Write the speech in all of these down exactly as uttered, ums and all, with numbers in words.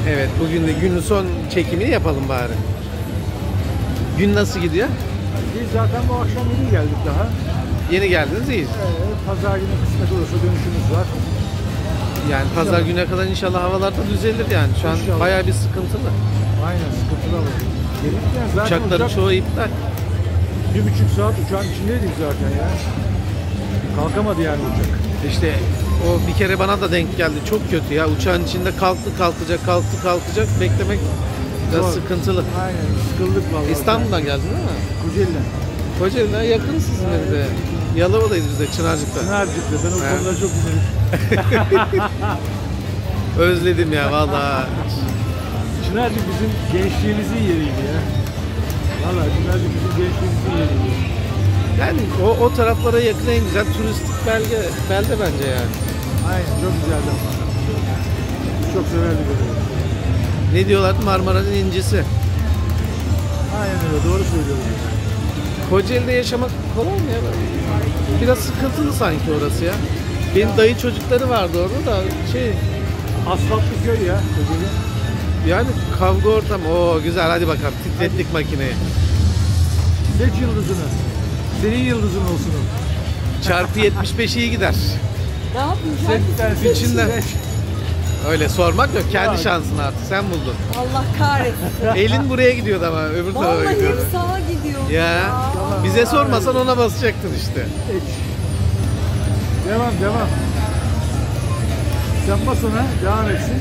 Evet, bugün de günün son çekimini yapalım bari. Gün nasıl gidiyor? Biz zaten bu akşam yeni geldik daha. Yeni geldiniz, iyiyiz. Evet, pazar günü kısmet olursa dönüşümüz var. Yani pazar İnşallah. güne kadar inşallah havalar da düzelir yani. Şu an İnşallah. bayağı bir sıkıntılı. Aynen, sıkıntılı var. Gelirken zaten Uçakların uçak, çoğu iptal. bir buçuk saat uçağın içindeydik zaten ya. Kalkamadı yani uçak. İşte o bir kere bana da denk geldi. Çok kötü ya. Uçağın içinde kalktı kalkacak, kalktı kalkacak. Beklemek biraz Zor. sıkıntılı. Aynen, sıkıldık vallahi. İstanbul'dan geldin değil mi? Kocaeli'den. Kocaeli'den yakın sizin evde. Yalova'dayız biz de, Çınarcık'ta. Çınarcık'ta. Ben o He. konuda çok güzelim. Özledim ya vallahi. Çınarcık bizim gençliğimizin yeriydi ya. Valla Çınarcık bizim gençliğimizin yeriydi. Yani o, o taraflara yakın en güzel turistik belge, belde bence yani. Aynen, çok güzeldi ama. Biz çok severdik öyle. Ne diyorlardı? Marmara'nın incisi. Aynen öyle, doğru söylüyorsun. Kocaeli'de yaşamak kolay mı ya? Biraz sıkıntılı sanki orası ya. Benim dayı çocukları vardı orada da şey, Asfaltlı köy ya Kocaeli. yani kavga ortamı. Oo güzel, hadi bakalım, titrettik makineyi. Seç yıldızını. Senin yıldızın olsun o. Çarpı yetmiş beş iyi gider. Ne yapayım? Seç bir tanesi. İçinden. Seç. Öyle sormak yok, kendi Ya. şansın artık, sen buldun. Allah kahretsin. Elin buraya gidiyordu ama öbür tarafa Vallahi gidiyordu. hep sağa gidiyor. Ya bize sormasan ona basacaktın işte. Seç. Devam devam. Sen bas ona, devam etsin.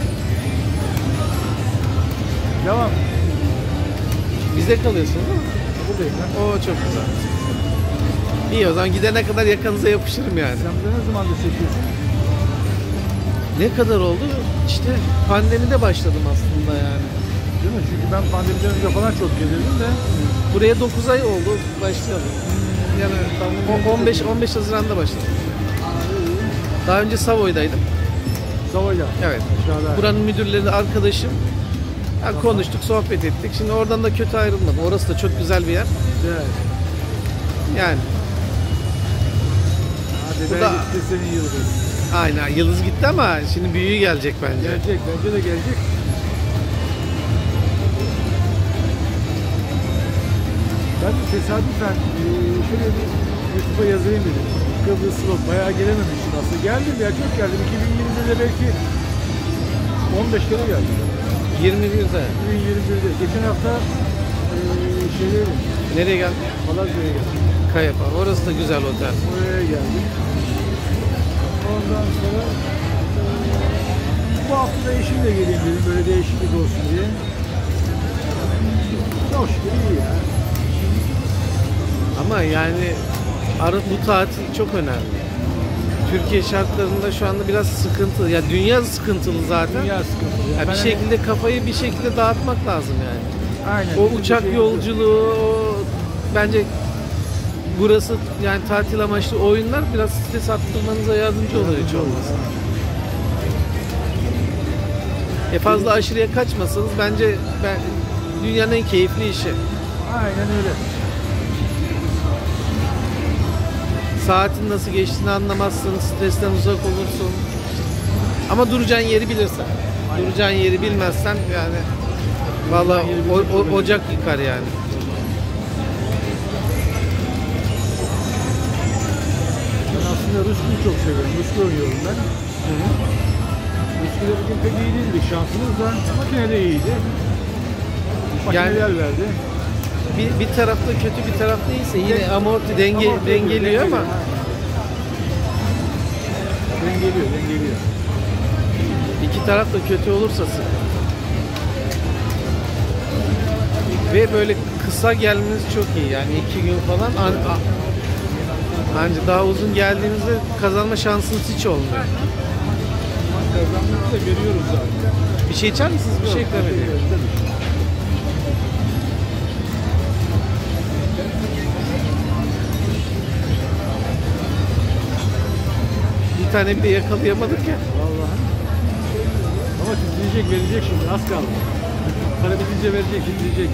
Devam. Bize kalıyorsun değil mi? Buradayım ben. Oo çok güzel. İyi, o zaman gidene kadar yakanıza yapışırım yani. Sen burada ne zamandır seçiyorsun? Ne kadar oldu? İşte pandemide başladım aslında yani. Değil mi? Çünkü ben pandemiden önce falan çok gelirdim de. Buraya dokuz ay oldu başlayalım. Yani on beş on beş Haziran'da başladım. Daha önce Savoy'daydım. Savoy'da. Evet. Aşağıda. Buranın müdürleri arkadaşım. Yani konuştuk, sohbet ettik. Şimdi oradan da kötü ayrılmadım. Orası da çok güzel bir yer. Güzel. Yani Hadi Bu ben da- gitti senin yıldız. aynen, Yıldız gitti ama şimdi büyüğü gelecek bence. Gelecek, bence de gelecek. Ben de tesadüfen eee, şöyle bir YouTube'a yazayım dedim. Kıbrıs Vlog, bayağı gelememiştim aslında. Geldim ya, çok geldim. iki bin yirmide de belki on beş kere geldim. yirmi birde. iki bin yirmi birde. Geçen hafta eee şeydeydim, Nereye geldin? Palazya'ya geldim. Kayapa. Orası da güzel otel. Oraya geldim. Ondan sonra eee, bu hafta da eşimle geleyim dedim, böyle değişiklik olsun diye. Çok şükür iyi ya. Ama yani arı bu tatil çok önemli. Türkiye şartlarında şu anda biraz sıkıntı. Ya dünya sıkıntılı zaten. Dünya sıkıntı. Ya Ben bir hani- şekilde kafayı bir şekilde dağıtmak lazım yani. Aynen. O Bizim uçak bir şey yolculuğu, o bence burası yani tatil amaçlı oyunlar biraz stres attırmanıza yardımcı oluyor hiç olmazsa. E fazla aşırıya kaçmasanız bence ben dünyanın en keyifli işi. Aynen öyle. Saatin nasıl geçtiğini anlamazsın, stresten uzak olursun. Ama duracağın yeri bilirsen. Duracağın yeri bilmezsen yani vallahi o, o- ocak yıkar yani. Ben aslında Rus'u çok seviyorum. Rus'u oynuyorum ben. Rus'u bugün pek iyi değildi. Şansımız da makine de iyiydi. Makineler verdi. Bir, bir tarafta kötü, bir tarafta iyiyse yine amorti denge Ama dengeliyor ama Dengeliyor, dengeliyor. iki taraf da kötü olursa sıkıntı. Ve böyle kısa gelmeniz çok iyi yani iki gün falan an, a- bence daha uzun geldiğinizde kazanma şansınız hiç olmuyor. Kazanmayı da görüyoruz zaten. Bir şey içer misiniz? Bir şey ikram edeyim. Bir tane bile yakalayamadık ya. Vallahi. Ama titreyecek, verecek şimdi. Az kaldı. Para bitince verecek, titreyecek.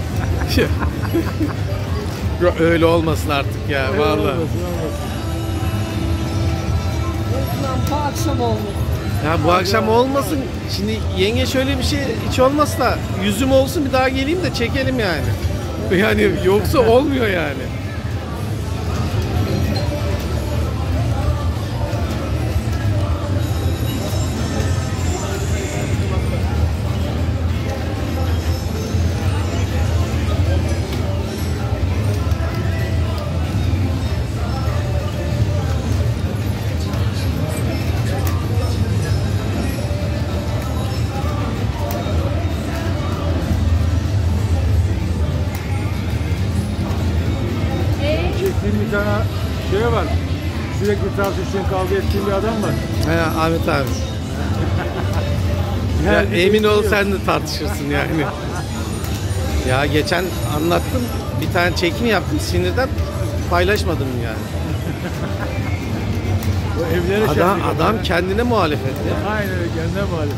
Öyle olmasın artık ya vallahi. Olmasın, olmasın. Resmen bu akşam olmuş. Ya bu akşam olmasın. Şimdi yenge şöyle bir şey hiç olmazsa yüzüm olsun bir daha geleyim de çekelim yani. Yani yoksa olmuyor yani. Çektiğim bir tane şey var. Sürekli tartıştığın, kavga ettiğin bir adam var. He, Ahmet abi. Ya, Yani emin ol bekliyor. sen de tartışırsın yani. Ya geçen anlattım. Bir tane çekim yaptım sinirden paylaşmadım yani. O evlere Adam şenlik adam yapıyor. kendine muhalefet ya. Aynen öyle, kendine muhalefet.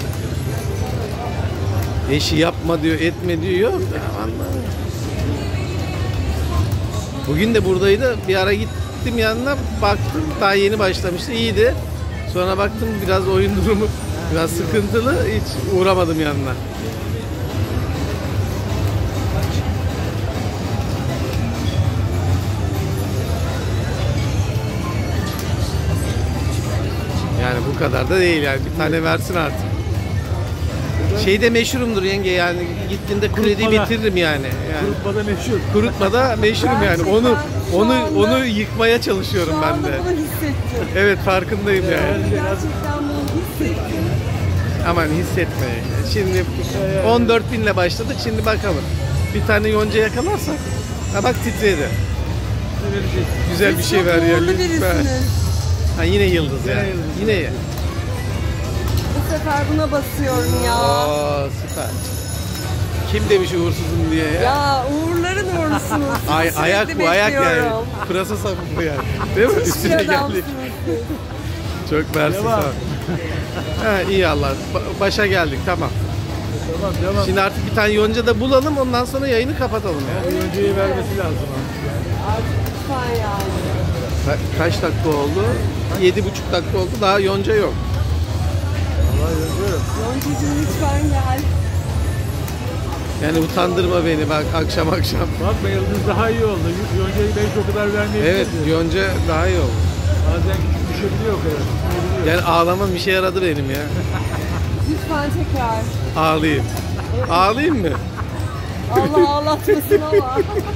Eşi yapma diyor, etme diyor. Yok. Ya, vallahi. Bugün de buradaydı. Bir ara gittim yanına baktım. Daha yeni başlamıştı. İyiydi. Sonra baktım biraz oyun durumu biraz sıkıntılı. Hiç uğramadım yanına. Yani bu kadar da değil yani. Bir tane versin artık. Şeyde meşhurumdur yenge yani gittiğinde kredi Kurutmada. bitiririm yani. yani. Kurutmada meşhur. Kurutmada meşhurum yani. Onu Gerçekten şu onu anda- onu yıkmaya çalışıyorum Şu ben anda de. bunu hissettim. Evet farkındayım yani. Gerçekten bunu hissettim. Aman hissetme. Şimdi on dört binle başladık. Şimdi bakalım. Bir tane yonca yakalarsak. Ha bak titredi. Verecek. Güzel bir Siz şey çok ver ya uğurlu lütfen. birisiniz. Ha yine yıldız ya. Yine yıldız. Yine ya. Bu sefer buna basıyorum ya. Oo süper. Kim demiş uğursuzum diye ya. Ya uğurların uğurlusunuz. Sizi Ay, sürekli ayak bu ayak yani. bekliyorum. Pırasa sapı yani. Değil mi? Hiçbir Üstüne adamsınız geldik. siz. Çok mersi Devam. sağ ol. Ha, iyi Allah. Ba- Başa geldik tamam. Tamam devam. Şimdi artık bir tane yonca da bulalım ondan sonra yayını kapatalım yani. Oyuncuyu vermesi lazım abi. Artık lütfen yani. Ka- kaç dakika oldu? Yedi buçuk dakika oldu. Daha yonca yok. Vallahi yazıyorum. Yoncacığım lütfen gel. Yani utandırma beni bak akşam akşam. Bakma Yıldız daha iyi oldu. Yonca'yı belki o kadar vermeyebilirdi. Evet yonca daha iyi oldu. Bazen küçük düşebiliyor o kadar. Düşebiliyor. Yani ağlamam işe yaradı benim ya. Lütfen tekrar. Ağlayayım. Ağlayayım mı? Allah ağlatmasın ama.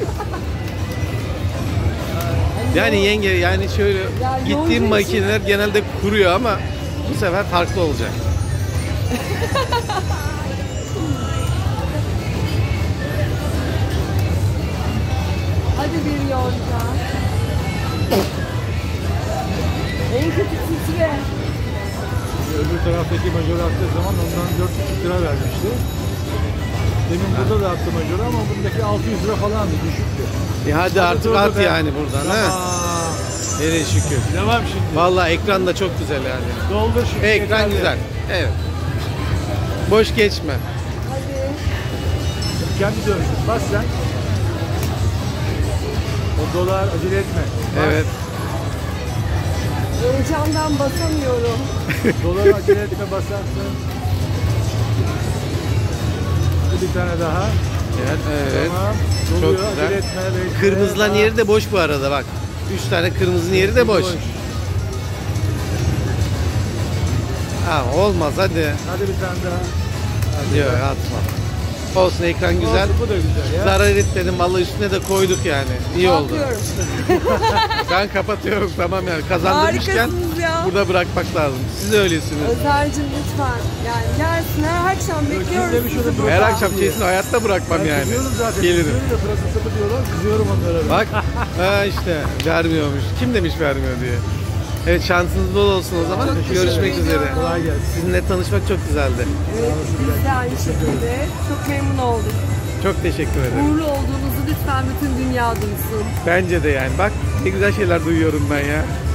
Yani yenge yani şöyle Ya gittiğim yonca için- makineler genelde kuruyor ama bu sefer farklı olacak. Hadi bir yonca. En kötü titre. Öbür taraftaki majör attığı zaman ondan dört buçuk lira vermişti. Demin burada da attı majör ama bundaki altı yüz lira falandı, düşüktü. E hadi artık durdu at be. yani buradan ha. Tamam. Nereye şükür. Devam şimdi. Vallahi ekran da çok güzel yani. Doldur şimdi. Ekran yeterli. güzel. Evet. Boş geçme. Hadi. Kendi dönsün. Bas sen. O dolar acele etme. Bas. Evet. Heyecandan basamıyorum. Dolar acele etme, basarsın. Bir tane daha. Evet. evet. Tamam. Çok Doluyor, güzel. acele etme. bekle. Kırmızıların Bas. yeri de boş bu arada bak. Üç tane kırmızının yeri de boş. Ha olmaz hadi. Hadi bir tane daha. Yok atma. Olsun ekran güzel. Olsun, bu da güzel ya. Zarar etmedim vallahi üstüne de koyduk yani. İyi oldu. Yapıyorum. Ben kapatıyorum tamam yani kazandırmışken Harikasınız ya. burada bırakmak lazım. Siz de öylesiniz. Özer'cim lütfen. Yani gelsin her akşam bekliyoruz demiş sizi onu? burada. Her akşam kesin hayatta bırakmam Ben yani. kızıyorum zaten. Gelirim. Kızıyorum da pırasa sapı diyorlar. Kızıyorum onlara. ben. Bak ha işte vermiyormuş. Kim demiş vermiyor diye. Evet şansınız bol olsun o zaman. Çok Görüşmek teşekkür üzere. ediyorum. Kolay gelsin. Sizinle tanışmak çok güzeldi. Evet, biz de aynı şekilde. Çok memnun olduk. Çok teşekkür ederim. Uğurlu olduğunuzu lütfen bütün dünya duysun. Bence de yani. Bak ne güzel şeyler duyuyorum ben ya.